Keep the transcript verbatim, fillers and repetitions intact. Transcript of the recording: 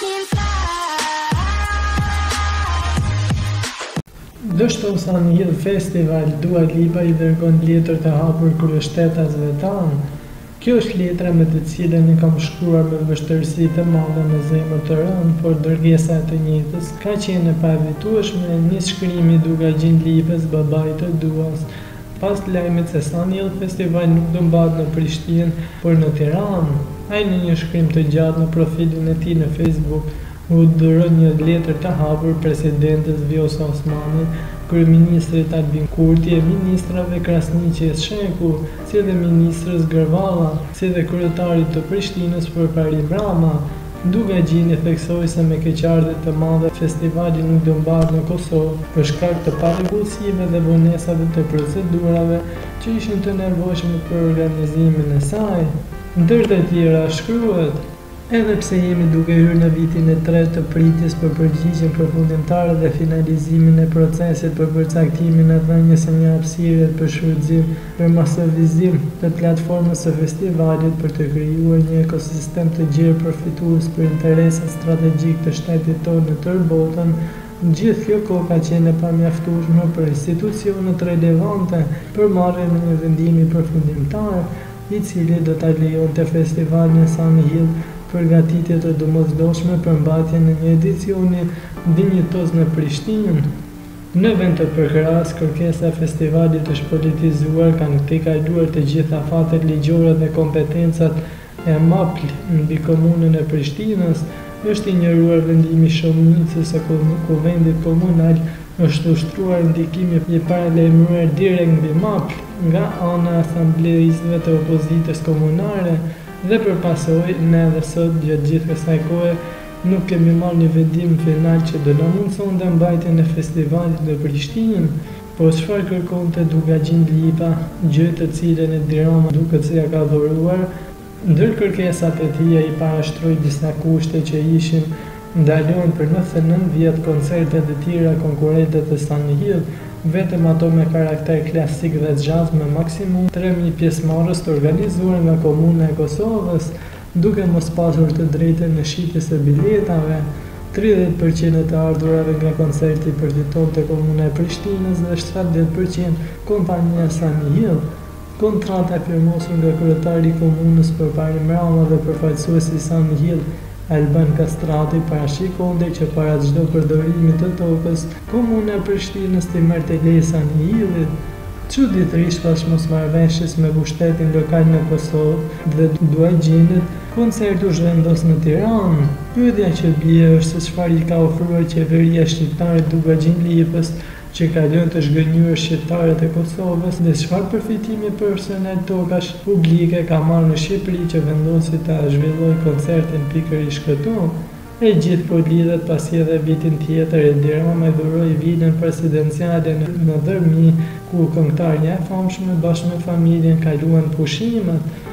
Dështo sa në Hill Festival, Dua Lipa i dërgon letër të hapur kryeshtetazve tanë. Kjo është letra me të cilën i kam shkruar me vështirësi të madhe me zemër të rënë, por dërgesa e të njëjtës ka qenë e pavitueshme, nis shkrimi Duga Gjin Lipës, babait të Duas. Pas lajmit se sa në Hill Festival nuk do mbahet në Prishtinë, por në Tiranë, ai në një shkrim të gjatë në profilin e tij në Facebook u dhuron një letër të hapur presidentes Vjosa Osmani, kryeministrit Albin Kurti e ministrave Krasniqi Sheku, si dhe ministrës Gërvalla, si dhe kryetarit të Prishtinës Fërpari Brama. Duga Gjini theksoi se me keqardhje të madhe festivali nuk do mbahet në Kosovë për shkak të parregullsive dhe vonesave të procedurave që ishin të nevojshme për organizimin e saj. Ndër të tjera shkruhet: edhe pse jemi duke hyrë në vitin e tretë të pritjes për përgjigjen përfundimtare dhe finalizimin e procesit për përcaktimin e dhënies së një hapësire për shfrytëzim për masovizim të platformës së festivalit për të krijuar një ekosistem të gjerë përfitues për interesat strategjik të shtetit tonë në tërë botën, gjithë kjo kohë ka qenë e pamjaftueshme për institucionet relevante për marrjen e një vendimi përfundimtar, i cili do ta lejonte festivalin Sun Hill përgatitje të domosdoshme për mbajtjen e një edicioni dinjitos në Prishtinë. Në vend të përkrahas, kërkesa e festivalit është politizuar, kanë tejkaluar të gjitha fatet ligjore dhe kompetencat e M A P L mbi komunën e Prishtinës, është injoruar vendimi i shumicës së kuvendit komunal, është ushtruar ndikimi i paralajmëruar direkt mbi M A P L nga ana e asambleistëve të opozitës komunale, dhe për pasojë ne edhe sot gjatë gjithë kësaj kohe nuk kemi marrë një vendim final që do na mundsonte mbajtjen e festivalit në Prishtinë. Po çfarë kërkonte Duga Gjin Lipa, gjë të cilën e Dirama duket se ja ka dhuruar? Ndër kërkesat e tij ai parashtroi disa kushte që ishin ndalojnë për njëzet e nëntë vjet koncerte të tjera konkurrente të Sun Hill, vetëm ato me karakter klasik dhe jazz me maksimum tre mijë pjesëmarrës të organizuar nga Komuna e Kosovës, duke mos pasur të drejtën në shitjes së biletave. tridhjetë përqind të ardhurave nga koncerti përfitonte Komuna e Prishtinës dhe shtatëdhjetë përqind kompania Sun Hill. Kontrata e firmosur nga kryetari i komunës Fërpari Brama dhe përfaqësuesi i Sun Hill, Alban Kastrati, parashikonte që para çdo përdorimi të tokës, Komuna e Prishtinës t'i merrte leje Sun Hillit. Çuditërisht pas mosmarrëveshjes me pushtetin lokal në Kosovë dhe Dua Gjinit, koncerti u zhvendos në Tiranë. Pyetja që bie është se çfarë i ka ofruar qeveria shqiptare Duga Gjin Lipës, që ka lënë të zhgënjur shqiptarët e Kosovës, dhe çfarë përfitimi personal tokash publike ka marrë në Shqipëri që vendosi ta zhvillojë koncertin pikërisht këtu. E gjithë po lidhet pasi edhe vitin tjetër e Dirama dhuroi vilën presidenciale në Dhërmi, ku këngëtarja e famshme bashkë me familjen kaluan pushimet.